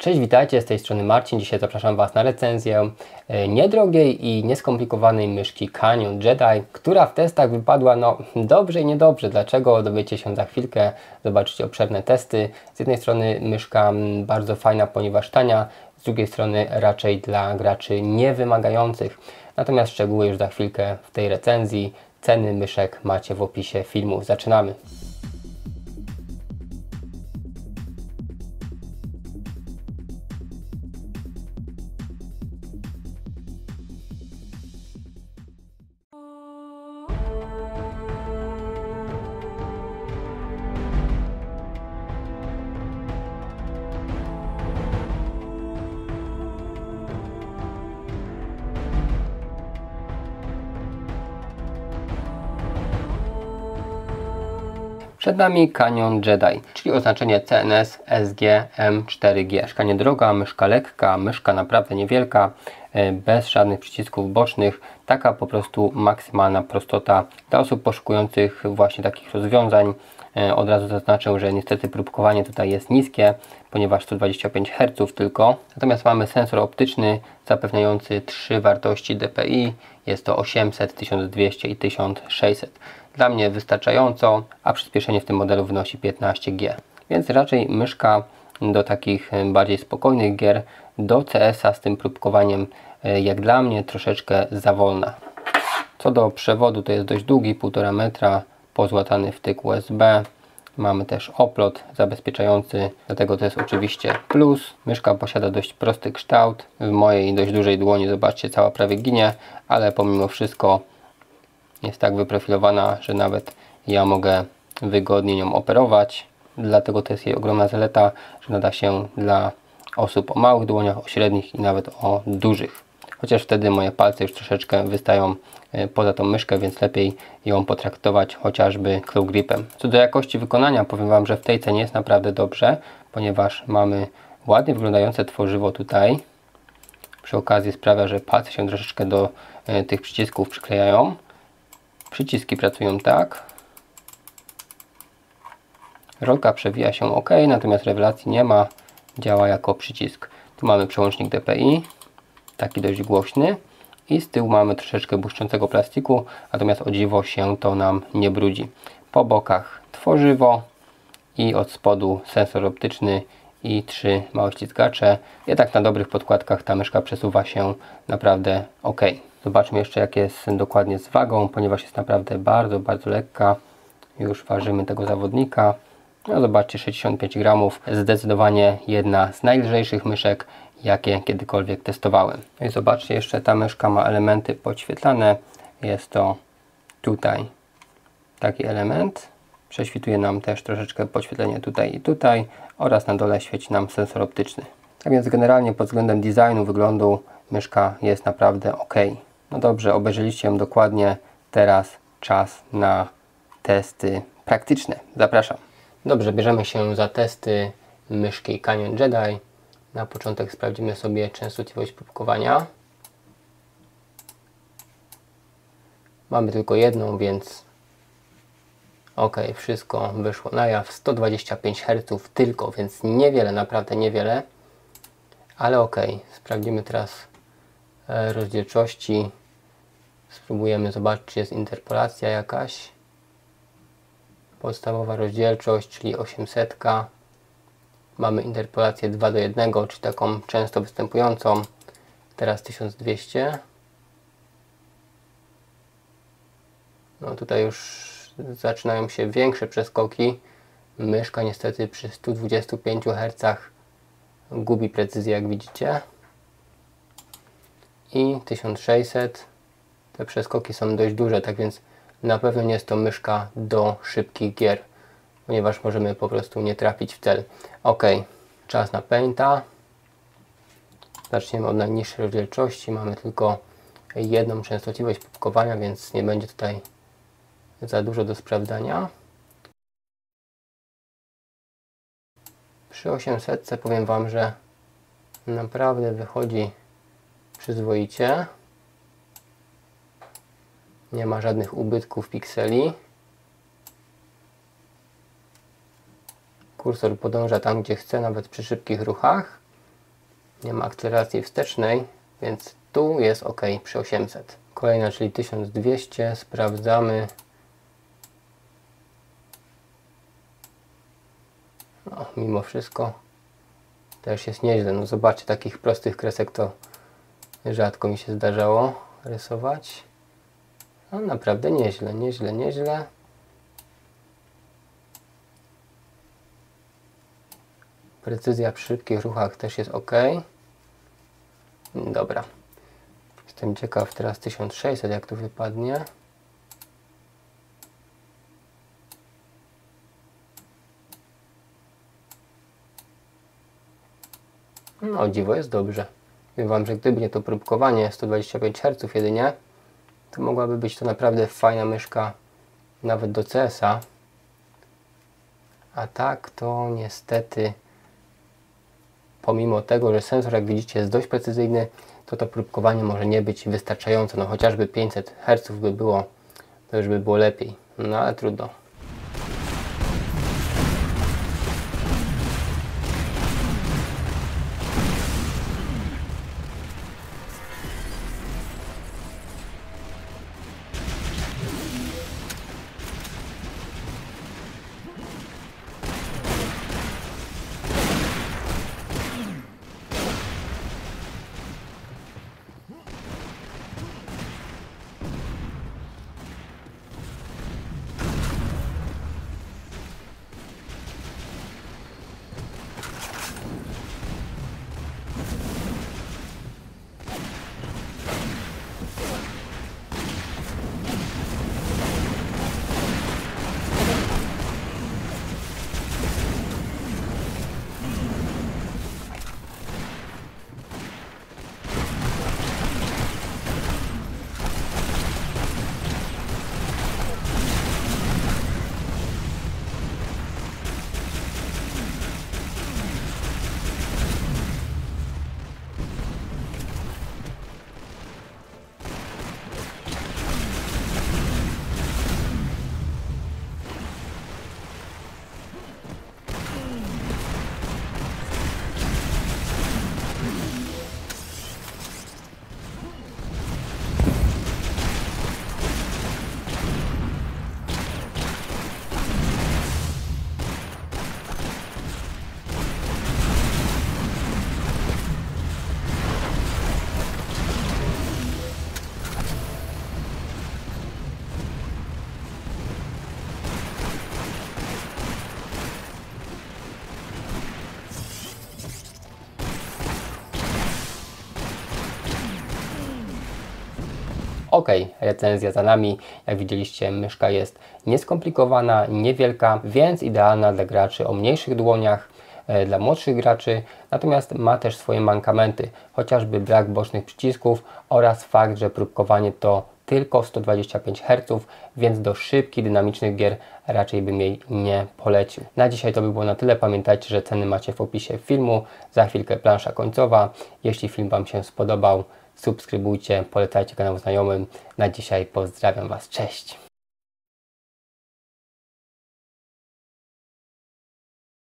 Cześć, witajcie, z tej strony Marcin. Dzisiaj zapraszam Was na recenzję niedrogiej i nieskomplikowanej myszki Canyon Jedi, która w testach wypadła dobrze i niedobrze. Dlaczego? Dowiecie się za chwilkę, zobaczycie obszerne testy. Z jednej strony myszka bardzo fajna, ponieważ tania, z drugiej strony raczej dla graczy niewymagających. Natomiast szczegóły już za chwilkę w tej recenzji. Ceny myszek macie w opisie filmu. Zaczynamy! Przed nami Canyon Jedi, czyli oznaczenie CNS SG-M4G. Myszka niedroga, myszka lekka, myszka naprawdę niewielka, bez żadnych przycisków bocznych. Taka po prostu maksymalna prostota dla osób poszukujących właśnie takich rozwiązań. Od razu zaznaczę, że niestety próbkowanie tutaj jest niskie, ponieważ 125 Hz tylko. Natomiast mamy sensor optyczny zapewniający 3 wartości DPI. Jest to 800, 1200 i 1600. Dla mnie wystarczająco, a przyspieszenie w tym modelu wynosi 15G. Więc raczej myszka do takich bardziej spokojnych gier, do CS-a z tym próbkowaniem, jak dla mnie, troszeczkę za wolna. Co do przewodu, to jest dość długi, 1,5 metra, pozłatany wtyk USB. Mamy też oplot zabezpieczający, dlatego to jest oczywiście plus. Myszka posiada dość prosty kształt. W mojej dość dużej dłoni, zobaczcie, cała prawie ginie, ale pomimo wszystko jest tak wyprofilowana, że nawet ja mogę wygodnie nią operować. Dlatego to jest jej ogromna zaleta, że nada się dla osób o małych dłoniach, o średnich i nawet o dużych. Chociaż wtedy moje palce już troszeczkę wystają poza tą myszkę, więc lepiej ją potraktować chociażby claw gripem. Co do jakości wykonania, powiem Wam, że w tej cenie jest naprawdę dobrze, ponieważ mamy ładnie wyglądające tworzywo tutaj. Przy okazji sprawia, że palce się troszeczkę do tych przycisków przyklejają. Przyciski pracują tak. Rolka przewija się ok, natomiast rewelacji nie ma. Działa jako przycisk. Tu mamy przełącznik DPI, taki dość głośny. I z tyłu mamy troszeczkę błyszczącego plastiku, natomiast o dziwo się to nam nie brudzi. Po bokach tworzywo i od spodu sensor optyczny i 3 małe ściskacze. Jednak na dobrych podkładkach ta myszka przesuwa się naprawdę ok. Zobaczmy jeszcze, jak jest dokładnie z wagą, ponieważ jest naprawdę bardzo, bardzo lekka. Już ważymy tego zawodnika. No zobaczcie, 65 gramów. Zdecydowanie jedna z najlżejszych myszek, jakie kiedykolwiek testowałem. No i zobaczcie, jeszcze ta myszka ma elementy podświetlane. Jest to tutaj taki element. Prześwituje nam też troszeczkę podświetlenie tutaj i tutaj oraz na dole świeci nam sensor optyczny. Tak więc generalnie pod względem designu, wyglądu myszka jest naprawdę ok. No dobrze, obejrzeliście ją dokładnie. Teraz czas na testy praktyczne. Zapraszam. Dobrze, bierzemy się za testy myszki Canyon Jedi. Na początek sprawdzimy sobie częstotliwość próbkowania. Mamy tylko jedną, więc ok, wszystko wyszło na jaw. 125 Hz tylko, więc niewiele, naprawdę niewiele. Ale ok, sprawdzimy teraz rozdzielczości. Spróbujemy zobaczyć, czy jest interpolacja jakaś. Podstawowa rozdzielczość, czyli 800. Mamy interpolację 2:1, czyli taką często występującą. Teraz 1200. No tutaj już zaczynają się większe przeskoki. Myszka niestety przy 125 Hz gubi precyzję, jak widzicie. I 1600. Te przeskoki są dość duże, tak więc na pewno nie jest to myszka do szybkich gier, ponieważ możemy po prostu nie trafić w cel. Ok, czas na Painta. Zaczniemy od najniższej rozdzielczości. Mamy tylko jedną częstotliwość próbkowania, więc nie będzie tutaj za dużo do sprawdzania. Przy 800 powiem Wam, że naprawdę wychodzi przyzwoicie. Nie ma żadnych ubytków pikseli. Kursor podąża tam, gdzie chce, nawet przy szybkich ruchach. Nie ma akceleracji wstecznej, więc tu jest ok przy 800. Kolejna, czyli 1200, sprawdzamy. No, mimo wszystko też jest nieźle. No zobaczcie, takich prostych kresek to rzadko mi się zdarzało rysować. No naprawdę nieźle, nieźle, nieźle. Precyzja przy szybkich ruchach też jest ok. Dobra. Jestem ciekaw teraz 1600 jak tu wypadnie. No o dziwo jest dobrze. Wiem Wam, że gdyby nie to próbkowanie 125 Hz jedynie, to mogłaby być to naprawdę fajna myszka nawet do CS-a. A tak to niestety, pomimo tego, że sensor jak widzicie jest dość precyzyjny, to próbkowanie może nie być wystarczające. No chociażby 500 Hz by było, to już by było lepiej. No ale trudno. Ok, recenzja za nami. Jak widzieliście, myszka jest nieskomplikowana, niewielka, więc idealna dla graczy o mniejszych dłoniach, dla młodszych graczy, natomiast ma też swoje mankamenty, chociażby brak bocznych przycisków oraz fakt, że próbkowanie to tylko 125 Hz, więc do szybkich, dynamicznych gier raczej bym jej nie polecił. Na dzisiaj to by było na tyle. Pamiętajcie, że ceny macie w opisie filmu. Za chwilkę plansza końcowa. Jeśli film Wam się spodobał, subskrybujcie, polecajcie kanał znajomym. Na dzisiaj pozdrawiam Was, cześć!